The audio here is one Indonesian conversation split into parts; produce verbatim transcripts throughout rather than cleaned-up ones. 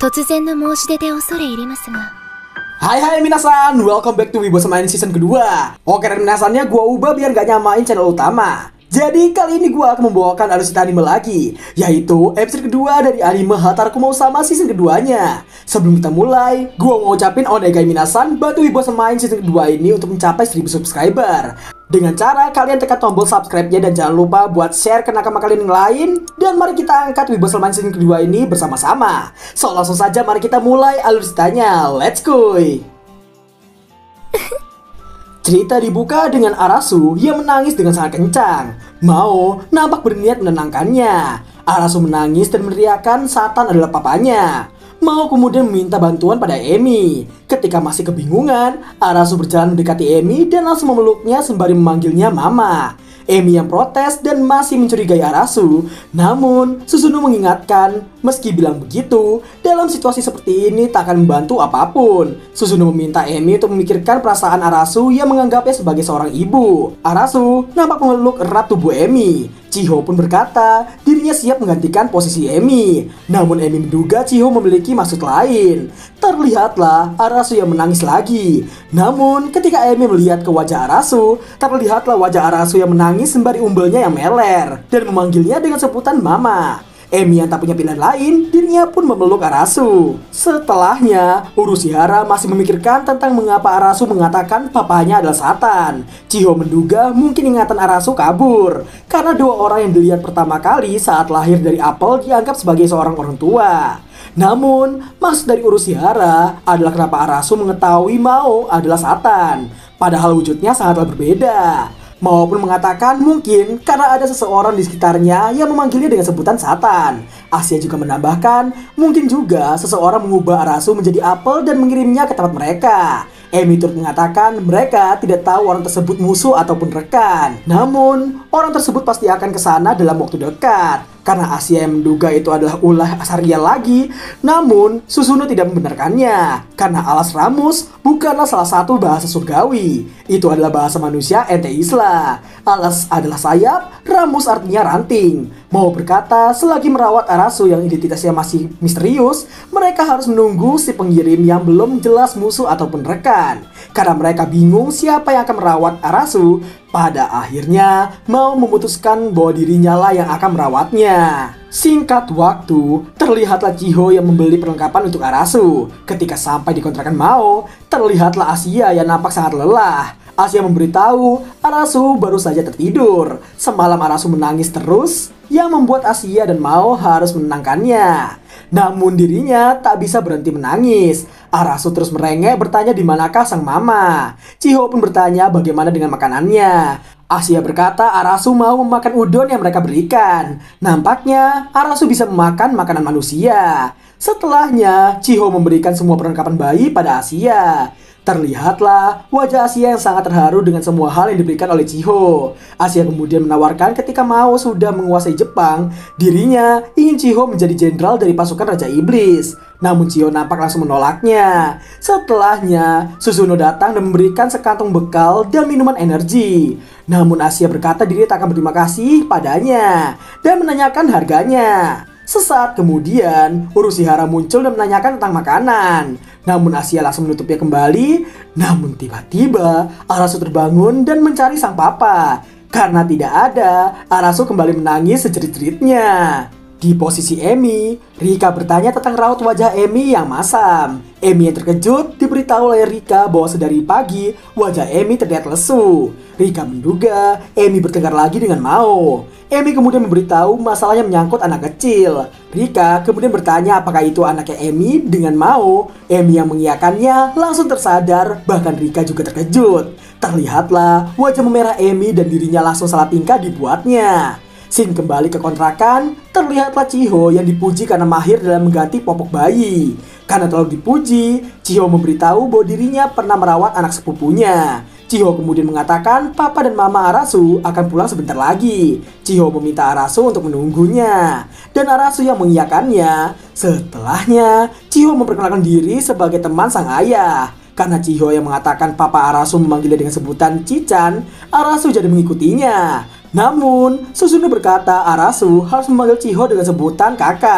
突然の申し出で恐れ入りますが。 Hai hai minasan, welcome back to Wibo Semain season kedua. Oke dan minasannya gua ubah biar gak nyamain channel utama. Jadi kali ini gua akan membawakan alucita anime lagi, yaitu episode kedua dari anime Hataraku Mou Sama season keduanya. Sebelum kita mulai, gua mau ucapin onegai minasan bantu Wibo Semain season kedua ini untuk mencapai seribu subscriber. Dengan cara kalian tekan tombol subscribe-nya dan jangan lupa buat share ke nakama kalian yang lain. Dan mari kita angkat Wibo Semain season kedua ini bersama-sama. So langsung saja mari kita mulai alucitanya. Let's go! Cerita dibuka dengan Arasu yang menangis dengan sangat kencang. Mao nampak berniat menenangkannya. Arasu menangis dan meneriakkan Satan adalah papanya. Mao kemudian meminta bantuan pada Emi. Ketika masih kebingungan, Arasu berjalan mendekati Emi dan langsung memeluknya sembari memanggilnya Mama. Emi yang protes dan masih mencurigai Arasu. Namun, Susuno mengingatkan, meski bilang begitu, dalam situasi seperti ini tak akan membantu apapun. Susuno meminta Emi untuk memikirkan perasaan Arasu yang menganggapnya sebagai seorang ibu. Arasu nampak memeluk erat tubuh Emi. Chiho pun berkata, dirinya siap menggantikan posisi Emi. Namun Emi menduga Chiho memiliki maksud lain. Terlihatlah Arasu yang menangis lagi. Namun, ketika Emi melihat ke wajah Arasu, terlihatlah wajah Arasu yang menangis sembari umbelnya yang meler dan memanggilnya dengan sebutan Mama. Emi yang tak punya pilihan lain, dirinya pun memeluk Arasu. Setelahnya, Urushihara masih memikirkan tentang mengapa Arasu mengatakan papanya adalah Satan. Chiho menduga mungkin ingatan Arasu kabur, karena dua orang yang dilihat pertama kali saat lahir dari apel dianggap sebagai seorang orang tua. Namun, maksud dari Urushihara adalah kenapa Arasu mengetahui Mao adalah Satan, padahal wujudnya sangatlah berbeda. Mao pun mengatakan mungkin karena ada seseorang di sekitarnya yang memanggilnya dengan sebutan Satan. Asia juga menambahkan mungkin juga seseorang mengubah Arasu menjadi apel dan mengirimnya ke tempat mereka. Emi turut mengatakan mereka tidak tahu orang tersebut musuh ataupun rekan. Namun, orang tersebut pasti akan ke sana dalam waktu dekat. Karena Asia yang menduga itu adalah ulah Asaria lagi. Namun, Susuno tidak membenarkannya. Karena alas Ramus bukanlah salah satu bahasa surgawi. Itu adalah bahasa manusia ente Isla. Alas adalah sayap, Ramus artinya ranting. Mau berkata, selagi merawat Arasu yang identitasnya masih misterius, mereka harus menunggu si pengirim yang belum jelas musuh ataupun rekan. Karena mereka bingung siapa yang akan merawat Arasu, pada akhirnya Mao memutuskan bahwa dirinya lah yang akan merawatnya. Singkat waktu, terlihatlah Chiho yang membeli perlengkapan untuk Arasu. Ketika sampai di kontrakan Mao, terlihatlah Asia yang nampak sangat lelah. Asia memberitahu Arasu baru saja tertidur. Semalam Arasu menangis terus, yang membuat Asia dan Mao harus menenangkannya. Namun dirinya tak bisa berhenti menangis. Arasu terus merengek bertanya di manakah sang mama. Chiho pun bertanya bagaimana dengan makanannya. Asia berkata Arasu mau memakan udon yang mereka berikan. Nampaknya Arasu bisa memakan makanan manusia. Setelahnya Chiho memberikan semua perlengkapan bayi pada Asia. Terlihatlah wajah Asia yang sangat terharu dengan semua hal yang diberikan oleh Chiho. Asia kemudian menawarkan ketika Mao sudah menguasai Jepang, dirinya ingin Chiho menjadi jenderal dari pasukan Raja Iblis. Namun Chiho nampak langsung menolaknya. Setelahnya, Susuno datang dan memberikan sekantong bekal dan minuman energi. Namun Asia berkata dirinya tak akan berterima kasih padanya dan menanyakan harganya. Sesaat kemudian, Urushihara muncul dan menanyakan tentang makanan. Namun Asia langsung menutupnya kembali. Namun tiba-tiba, Arasu terbangun dan mencari sang papa. Karena tidak ada, Arasu kembali menangis sejerit-jeritnya. Di posisi Emi, Rika bertanya tentang raut wajah Emi yang masam. Emi yang terkejut diberitahu oleh Rika bahwa sedari pagi, wajah Emi terlihat lesu. Rika menduga Emi bertengkar lagi dengan Mao. Emi kemudian memberitahu masalahnya menyangkut anak kecil. Rika kemudian bertanya apakah itu anaknya Emi dengan Mao. Emi yang mengiyakannya langsung tersadar, bahkan Rika juga terkejut. Terlihatlah wajah memerah Emi dan dirinya langsung salah tingkah dibuatnya. Scene kembali ke kontrakan, terlihatlah Chiho yang dipuji karena mahir dalam mengganti popok bayi. Karena terlalu dipuji, Chiho memberitahu bahwa dirinya pernah merawat anak sepupunya. Chiho kemudian mengatakan papa dan mama Arasu akan pulang sebentar lagi. Chiho meminta Arasu untuk menunggunya. Dan Arasu yang mengiyakannya. Setelahnya, Chiho memperkenalkan diri sebagai teman sang ayah. Karena Chiho yang mengatakan papa Arasu memanggilnya dengan sebutan Chichan, Arasu jadi mengikutinya. Namun, Susuno berkata Arasu harus memanggil Chiho dengan sebutan kakak.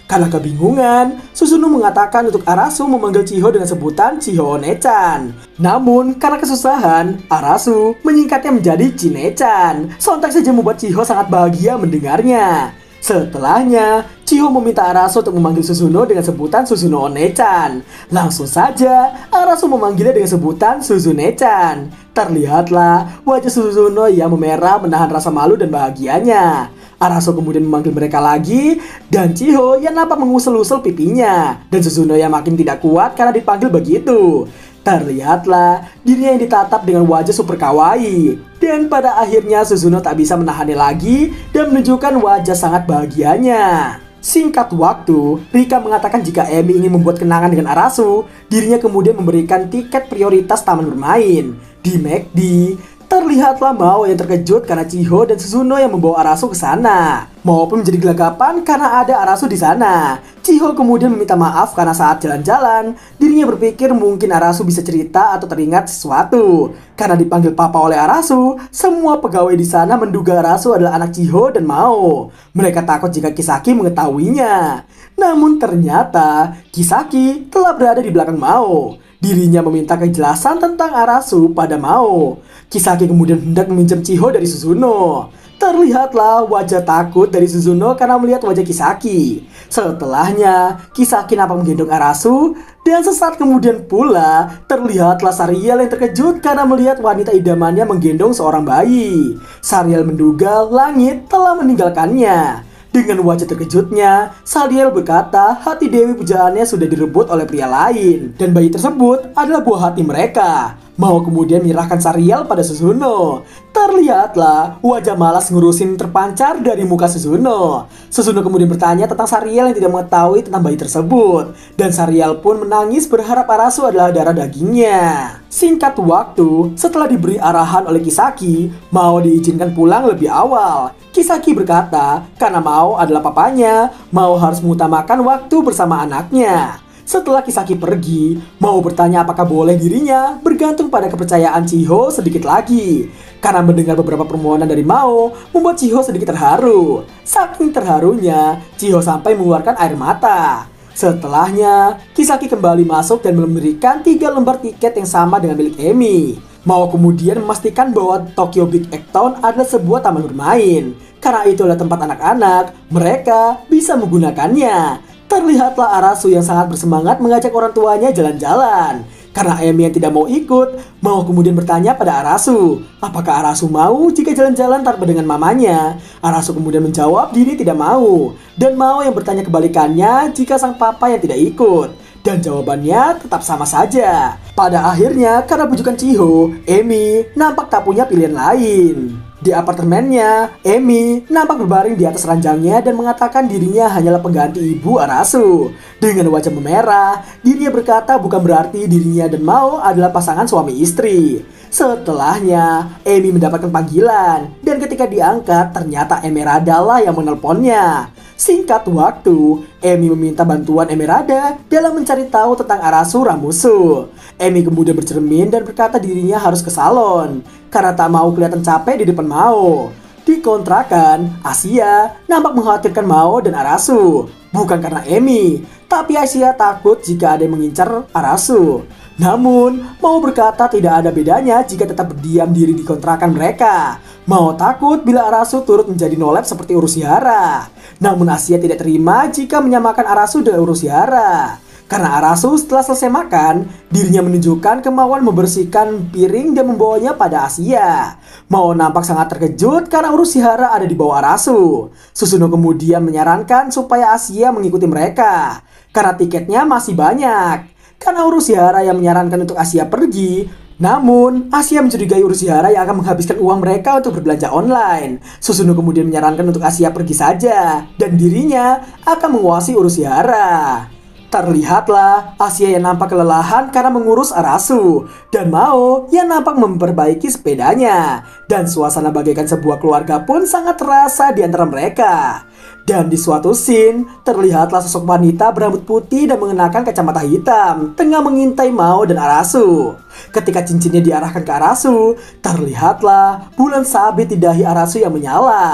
Karena kebingungan, Susuno mengatakan untuk Arasu memanggil Chiho dengan sebutan Chiho One-chan. Namun, karena kesusahan, Arasu menyingkatnya menjadi Chine-chan. Sontak saja membuat Chiho sangat bahagia mendengarnya. Setelahnya, Chiho meminta Arasu untuk memanggil Susuno dengan sebutan Susuno One-chan. Langsung saja, Arasu memanggilnya dengan sebutan Suzune-chan. Terlihatlah wajah Susuno yang memerah menahan rasa malu dan bahagianya. Arasu kemudian memanggil mereka lagi, dan Chiho yang nampak mengusel-usel pipinya, dan Susuno yang makin tidak kuat karena dipanggil begitu. Terlihatlah dirinya yang ditatap dengan wajah super kawaii. Dan pada akhirnya Susuno tak bisa menahannya lagi dan menunjukkan wajah sangat bahagianya. Singkat waktu, Rika mengatakan jika Emi ingin membuat kenangan dengan Arasu, dirinya kemudian memberikan tiket prioritas taman bermain. Di McD, terlihatlah Mao yang terkejut karena Chiho dan Susuno yang membawa Arasu ke sana. Mao pun menjadi gelagapan karena ada Arasu di sana. Chiho kemudian meminta maaf karena saat jalan-jalan, dirinya berpikir mungkin Arasu bisa cerita atau teringat sesuatu. Karena dipanggil papa oleh Arasu, semua pegawai di sana menduga Arasu adalah anak Chiho dan Mao. Mereka takut jika Kisaki mengetahuinya. Namun ternyata Kisaki telah berada di belakang Mao. Dirinya meminta kejelasan tentang Arasu pada Mao. Kisaki kemudian hendak meminjam Chiho dari Susuno. Terlihatlah wajah takut dari Susuno karena melihat wajah Kisaki. Setelahnya, Kisaki nampak menggendong Arasu, dan sesaat kemudian pula terlihatlah Sariel yang terkejut karena melihat wanita idamannya menggendong seorang bayi. Sariel menduga langit telah meninggalkannya. Dengan wajah terkejutnya, Sariel berkata hati Dewi pujaannya sudah direbut oleh pria lain, dan bayi tersebut adalah buah hati mereka. Mao kemudian menyerahkan Sariel pada Susuno. Terlihatlah wajah malas ngurusin terpancar dari muka Susuno. Susuno kemudian bertanya tentang Sariel yang tidak mengetahui tentang bayi tersebut, dan Sariel pun menangis berharap Arasu adalah darah dagingnya. Singkat waktu, setelah diberi arahan oleh Kisaki, Mao diizinkan pulang lebih awal. Kisaki berkata, karena Mao adalah papanya, Mao harus mengutamakan waktu bersama anaknya. Setelah Kisaki pergi, Mao bertanya apakah boleh dirinya bergantung pada kepercayaan Chiho sedikit lagi. Karena mendengar beberapa permohonan dari Mao, membuat Chiho sedikit terharu. Saking terharunya, Chiho sampai mengeluarkan air mata. Setelahnya, Kisaki kembali masuk dan memberikan tiga lembar tiket yang sama dengan milik Emi. Mao kemudian memastikan bahwa Tokyo Big Egg Town adalah sebuah taman bermain. Karena itu adalah tempat anak-anak, mereka bisa menggunakannya. Terlihatlah Arasu yang sangat bersemangat mengajak orang tuanya jalan-jalan. Karena Emi yang tidak mau ikut, Mao kemudian bertanya pada Arasu, apakah Arasu mau jika jalan-jalan tanpa dengan mamanya? Arasu kemudian menjawab diri tidak mau. Dan Mao yang bertanya kebalikannya jika sang papa yang tidak ikut. Dan jawabannya tetap sama saja. Pada akhirnya, karena bujukan Chiho, Emi nampak tak punya pilihan lain. Di apartemennya, Emi nampak berbaring di atas ranjangnya dan mengatakan dirinya hanyalah pengganti ibu Arasu. Dengan wajah memerah, dirinya berkata bukan berarti dirinya dan Mao adalah pasangan suami istri. Setelahnya, Emi mendapatkan panggilan, dan ketika diangkat, ternyata Emerada lah yang menelponnya. Singkat waktu, Emi meminta bantuan Emerada dalam mencari tahu tentang Arasu Ramusu. Emi kemudian bercermin dan berkata dirinya harus ke salon karena tak mau kelihatan capek di depan Mao. Di kontrakan, Asia nampak mengkhawatirkan Mao dan Arasu. Bukan karena Emi, tapi Asia takut jika ada yang mengincar Arasu. Namun, Mao berkata tidak ada bedanya jika tetap berdiam diri di kontrakan mereka. Mao takut bila Arasu turut menjadi nolep seperti Urushihara. Namun Asia tidak terima jika menyamakan Arasu dengan Urushihara. Karena Arasu setelah selesai makan, dirinya menunjukkan kemauan membersihkan piring dan membawanya pada Asia. Mao nampak sangat terkejut karena Urushihara ada di bawah Arasu. Susuno kemudian menyarankan supaya Asia mengikuti mereka, karena tiketnya masih banyak. Karena Urushihara yang menyarankan untuk Asia pergi, namun Asia mencurigai Urushihara yang akan menghabiskan uang mereka untuk berbelanja online. Susuno kemudian menyarankan untuk Asia pergi saja, dan dirinya akan menguasai Urushihara. Terlihatlah Asia yang nampak kelelahan karena mengurus Arasu, dan Mao yang nampak memperbaiki sepedanya. Dan suasana bagaikan sebuah keluarga pun sangat terasa di antara mereka. Dan di suatu scene, terlihatlah sosok wanita berambut putih dan mengenakan kacamata hitam tengah mengintai Mao dan Arasu. Ketika cincinnya diarahkan ke Arasu, terlihatlah bulan sabit di dahi Arasu yang menyala.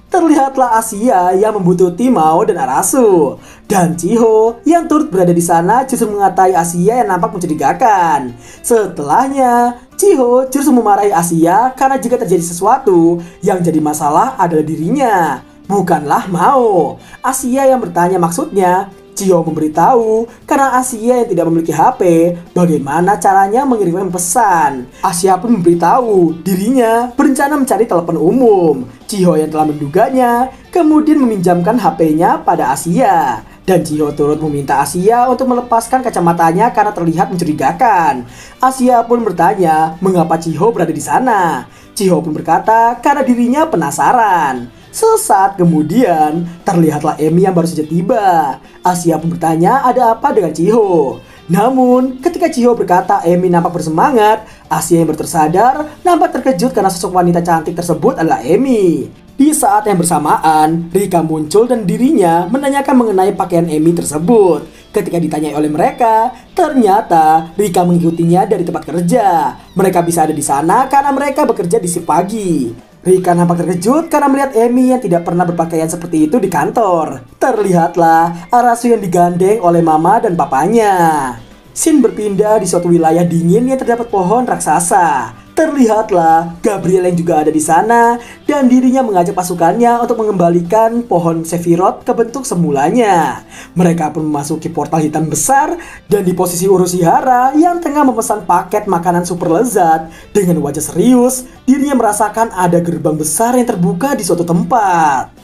terlihatlah Asia yang membuntuti Mao dan Arasu. Dan Chiho yang turut berada di sana justru mengatai Asia yang nampak mencurigakan. Setelahnya, Chiho justru memarahi Asia karena jika terjadi sesuatu yang jadi masalah adalah dirinya, bukanlah Mao. Asia yang bertanya maksudnya. Chiho memberitahu karena Asia yang tidak memiliki H P, bagaimana caranya mengirimkan pesan. Asia pun memberitahu dirinya berencana mencari telepon umum. Chiho yang telah menduganya kemudian meminjamkan H P-nya pada Asia. Dan Chiho turut meminta Asia untuk melepaskan kacamatanya karena terlihat mencurigakan. Asia pun bertanya mengapa Chiho berada di sana. Chiho pun berkata karena dirinya penasaran. Sesaat kemudian, terlihatlah Emi yang baru saja tiba. Asia pun bertanya ada apa dengan Chiho. Namun, ketika Chiho berkata Emi nampak bersemangat, Asia yang bertersadar nampak terkejut karena sosok wanita cantik tersebut adalah Emi. Di saat yang bersamaan, Rika muncul dan dirinya menanyakan mengenai pakaian Emi tersebut. Ketika ditanyai oleh mereka, ternyata Rika mengikutinya dari tempat kerja. Mereka bisa ada di sana karena mereka bekerja di shift pagi. Rika nampak terkejut karena melihat Emi yang tidak pernah berpakaian seperti itu di kantor. Terlihatlah Arasu yang digandeng oleh mama dan papanya. Scene berpindah di suatu wilayah dingin yang terdapat pohon raksasa. Terlihatlah Gabriel yang juga ada di sana dan dirinya mengajak pasukannya untuk mengembalikan pohon Sephiroth ke bentuk semulanya. Mereka pun memasuki portal hitam besar dan di posisi Urushihara yang tengah memesan paket makanan super lezat. Dengan wajah serius, dirinya merasakan ada gerbang besar yang terbuka di suatu tempat.